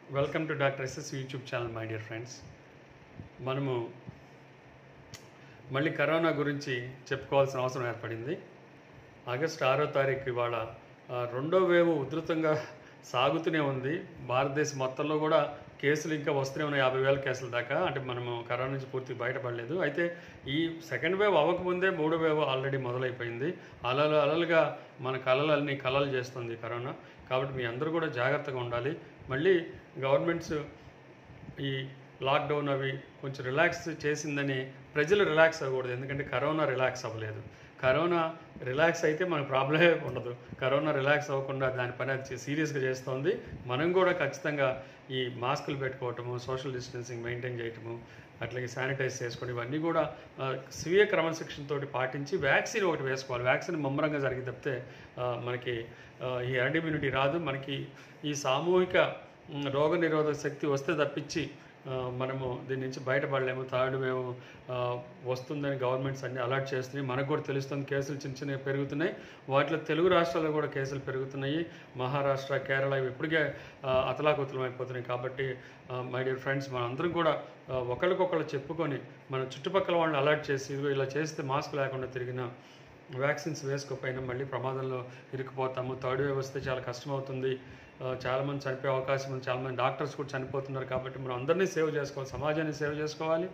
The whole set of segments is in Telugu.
Welcome to doctor SS YouTube channel my dear friends. మనము మళ్ళీ కరోనా గురించి చెప్పుకోవాల్సిన అవసరం ఏర్పడింది. ఆగస్టు 6వ తారీఖు ఇవాళ రెండో వేవ్ ఉధృతంగా సాగుతూనే ఉంది. భారతదేశం మొత్తంలో కూడా కేసులు ఇంకా వస్తూనే ఉన్నాయి, 50,000 కేసుల దాకా. అంటే మనము కరోనా నుంచి పూర్తిగా బయటపడలేదు. అయితే ఈ సెకండ్ వేవ్ అవ్వకముందే మూడో వేవ్ ఆల్రెడీ మొదలైపోయింది. అలలుగా మన కళలన్నీ కలలు చేస్తుంది కరోనా. కాబట్టి మీ అందరూ కూడా జాగ్రత్తగా ఉండాలి. మళ్ళీ గవర్నమెంట్స్ ఈ లాక్డౌన్ అవి కొంచెం రిలాక్స్ చేసిందని ప్రజలు రిలాక్స్ అవ్వకూడదు. ఎందుకంటే కరోనా రిలాక్స్ అవ్వలేదు. కరోనా రిలాక్స్ అయితే మనకు ప్రాబ్లమే ఉండదు. కరోనా రిలాక్స్ అవ్వకుండా దాని పని అది సీరియస్గా చేస్తోంది. మనం కూడా ఖచ్చితంగా ఈ మాస్కులు పెట్టుకోవటము, సోషల్ డిస్టెన్సింగ్ మెయింటైన్ చేయటము, అట్లాగే శానిటైజ్ చేసుకోవడం, ఇవన్నీ కూడా స్వీయ క్రమశిక్షణతో పాటించి వ్యాక్సిన్ ఒకటి వేసుకోవాలి. వ్యాక్సిన్ ముమ్మరంగా జరిగి తప్పితే మనకి ఈ హెర్డ్ ఇమ్యూనిటీ రాదు. మనకి ఈ సామూహిక రోగనిరోధక శక్తి వస్తే తప్పించి మనము దీని నుంచి బయటపడలేము. థర్డ్ వేవ్ వస్తుందని గవర్నమెంట్స్ అన్ని అలర్ట్ చేస్తున్నాయి. మనకు కూడా తెలుస్తుంది, కేసులు చిన్న చిన్నగా పెరుగుతున్నాయి. వాటిలో తెలుగు రాష్ట్రాల్లో కూడా కేసులు పెరుగుతున్నాయి. మహారాష్ట్ర, కేరళ ఇవి ఇప్పటికే అతలాకుతలం అయిపోతున్నాయి. కాబట్టి మై డియర్ ఫ్రెండ్స్, మన అందరం కూడా ఒకరికొకరు చెప్పుకొని మన చుట్టుపక్కల వాళ్ళని అలర్ట్ చేసి, ఇదిగో ఇలా చేస్తే మాస్క్ లేకుండా తిరిగిన, వ్యాక్సిన్స్ వేసుకోకపోయినా మళ్ళీ ప్రమాదంలో ఇరుక్కుపోతాము. థర్డ్ వేవ్ వస్తే చాలా కష్టమవుతుంది. చాలామంది చనిపోయే అవకాశం ఉంది. చాలామంది డాక్టర్స్ కూడా చనిపోతున్నారు. కాబట్టి మనం అందరినీ సేవ్ చేసుకోవాలి, సమాజాన్ని సేవ్ చేసుకోవాలి,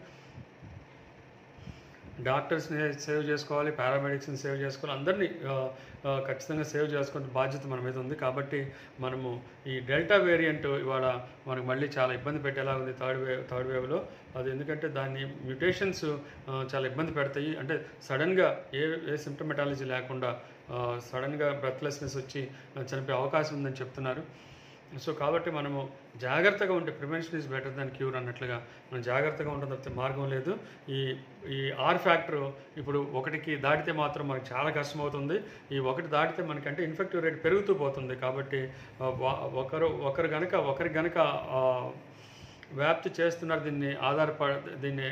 డాక్టర్స్ని సేవ్ చేసుకోవాలి, పారామెడిక్స్ని సేవ్ చేసుకోవాలి. అందరినీ ఖచ్చితంగా సేవ్ చేసుకునే బాధ్యత మన మీద ఉంది. కాబట్టి మనము ఈ డెల్టా వేరియంట్ ఇవాళ మనకు మళ్ళీ చాలా ఇబ్బంది పెట్టేలా ఉంది థర్డ్ వేవ్లో. అది ఎందుకంటే దాన్ని మ్యూటేషన్స్ చాలా ఇబ్బంది పెడతాయి. అంటే సడన్గా ఏ సిమ్టమెటాలజీ లేకుండా సడన్గా బ్రెత్లెస్నెస్ వచ్చి చనిపోయే అవకాశం ఉందని చెప్తున్నారు. సో కాబట్టి మనము జాగ్రత్తగా ఉంటే prevention is better than cure అన్నట్లుగా మనం జాగ్రత్తగా ఉండడం తప్పితే మార్గం లేదు. ఈ ఆర్ ఫ్యాక్టర్ ఇప్పుడు 1కి దాటితే మాత్రం మనకు చాలా కష్టమవుతుంది. ఈ 1 దాటితే మనకంటే ఇన్ఫెక్టివ్ రేట్ పెరుగుతూ పోతుంది. కాబట్టి ఒకరికి గనక వ్యాప్తి చేస్తున్నారు, దీన్ని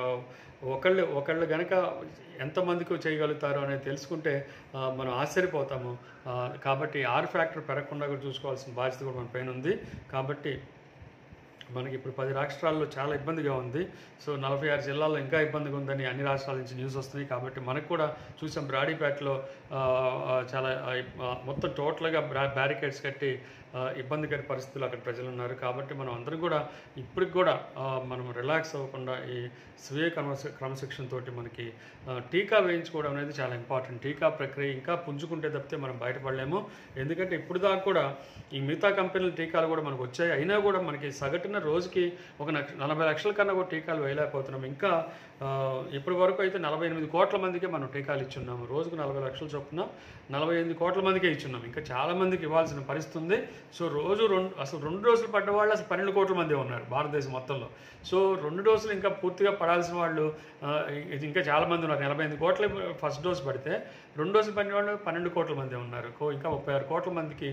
ఒకళ్ళు గనక ఎంతమందికి చేయగలుగుతారు అనేది తెలుసుకుంటే మనం ఆశ్చర్యపోతాము. కాబట్టి ఆర్ ఫ్యాక్టర్ పెరగకుండా కూడా చూసుకోవాల్సిన బాధ్యత కూడా మన పైన ఉంది. కాబట్టి మనకి ఇప్పుడు 10 రాష్ట్రాల్లో చాలా ఇబ్బందిగా ఉంది. సో 46 జిల్లాల్లో ఇంకా ఇబ్బందిగా ఉందని అన్ని రాష్ట్రాల నుంచి న్యూస్ వస్తున్నాయి. కాబట్టి మనకు కూడా చూసాం, బ్రాడీపేటలో చాలా మొత్తం టోటల్గా బ్యారికేడ్స్ కట్టి ఇబ్బందికర పరిస్థితులు అక్కడ ప్రజలు ఉన్నారు. కాబట్టి మనం అందరం కూడా ఇప్పటికి కూడా మనం రిలాక్స్ అవ్వకుండా ఈ స్వీయ క్రమశిక్షణతో మనకి టీకా వేయించుకోవడం అనేది చాలా ఇంపార్టెంట్. టీకా ప్రక్రియ ఇంకా పుంజుకుంటే తప్పితే మనం బయటపడలేము. ఎందుకంటే ఇప్పుడు దాకా కూడా ఈ మిగతా కంపెనీల టీకాలు కూడా మనకు వచ్చాయి. అయినా కూడా మనకి సగటున రోజుకి ఒక 40 లక్షల కన్నా కూడా టీకాలు వేయలేకపోతున్నాం. ఇంకా ఇప్పటి వరకు అయితే 48 కోట్ల మందికే మనం టీకాలు ఇచ్చున్నాము. రోజుకు 40 లక్షల చొప్పున 48 కోట్ల మందికే ఇచ్చున్నాం. ఇంకా చాలామందికి ఇవ్వాల్సిన పరిస్థితి ఉంది. సో అసలు 2 డోసులు పడ్డ వాళ్ళు అసలు 12 కోట్ల మంది ఉన్నారు భారతదేశం మొత్తంలో. సో 2 డోసులు ఇంకా పూర్తిగా పడాల్సిన వాళ్ళు ఇది ఇంకా చాలామంది ఉన్నారు. 48 కోట్ల ఫస్ట్ డోసు పడితే 2 డోసులు పడిన వాళ్ళు 12 కోట్ల మంది ఉన్నారు. ఇంకా 36 కోట్ల మందికి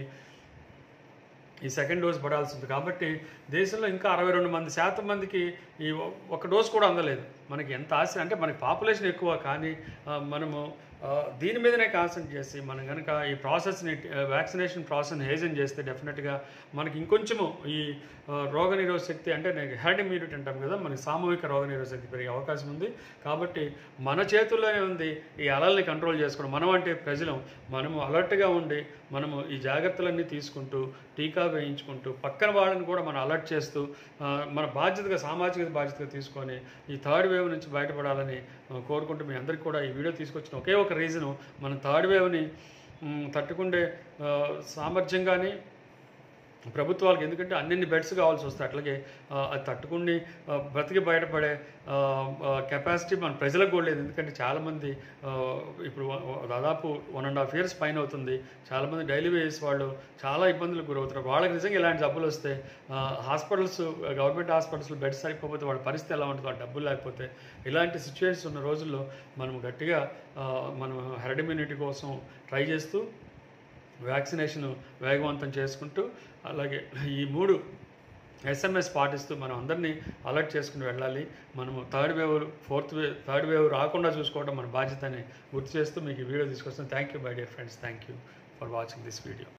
ఈ సెకండ్ డోస్ పడాల్సి ఉంది. కాబట్టి దేశంలో ఇంకా 62% మందికి ఈ ఒక డోస్ కూడా అందలేదు. మనకి ఎంత ఆశ అంటే మనకి పాపులేషన్ ఎక్కువ, కానీ మనము దీని మీదనే కాన్సన్ట్రేట్ చేసి మనం కనుక ఈ ప్రాసెస్ని వ్యాక్సినేషన్ ప్రాసెస్ని హేజన్ చేస్తే డెఫినెట్గా మనకి ఇంకొంచెము ఈ రోగనిరోధక శక్తి, అంటే హెర్డ్ ఇమ్యూనిటీ అంటాం కదా, మనకి సామూహిక రోగనిరోధక శక్తి పెరిగే అవకాశం ఉంది. కాబట్టి మన చేతుల్లోనే ఉంది ఈ అలల్ని కంట్రోల్ చేసుకోవడం. మనం అంటే ప్రజలు మనము అలర్ట్గా ఉండి మనము ఈ జాగ్రత్తలన్నీ తీసుకుంటూ టీకా వేయించుకుంటూ పక్కన వాళ్ళని కూడా మనం అలర్ట్ చేస్తూ మన బాధ్యతగా, సామాజిక బాధ్యతగా తీసుకొని ఈ థర్డ్ వేవ్ నుంచి బయటపడాలని కోరుకుంటూ మీ అందరికీ కూడా ఈ వీడియో తీసుకొచ్చిన ఒకే ఒక రీజను, మనం థర్డ్ వేవ్ని తట్టుకుండే సామర్థ్యం కానీ ప్రభుత్వాలకు, ఎందుకంటే అన్ని బెడ్స్ కావాల్సి వస్తాయి. అట్లాగే అది తట్టుకుని బ్రతికి బయటపడే కెపాసిటీ మన ప్రజలకు కూడా లేదు. ఎందుకంటే చాలామంది ఇప్పుడు దాదాపు 1.5 years పైన అవుతుంది. చాలామంది డైలీ వేస్ వాళ్ళు చాలా ఇబ్బందులకు గురవుతున్నారు. వాళ్ళకి నిజంగా ఇలాంటి జబ్బులు వస్తే గవర్నమెంట్ హాస్పిటల్స్లో బెడ్స్ సరిపోతే వాళ్ళ పరిస్థితి ఎలా ఉంటుంది, వాళ్ళ డబ్బులు లేకపోతే. ఇలాంటి సిచ్యువేషన్స్ ఉన్న రోజుల్లో మనం గట్టిగా మనం హెర్డ్ ఇమ్యూనిటీ కోసం ట్రై చేస్తూ వ్యాక్సినేషన్ వేగవంతం చేసుకుంటూ, అలాగే ఈ 3 SMS పాటిస్తూ మనం అందరినీ అలర్ట్ చేసుకుని వెళ్ళాలి. మనము థర్డ్ వేవ్ రాకుండా చూసుకోవడం మన బాధ్యత అని గుర్తు చేస్తూ మీకు ఈ వీడియో తీసుకొస్తాను. Thank you my dear friends. Thank you for watching this video.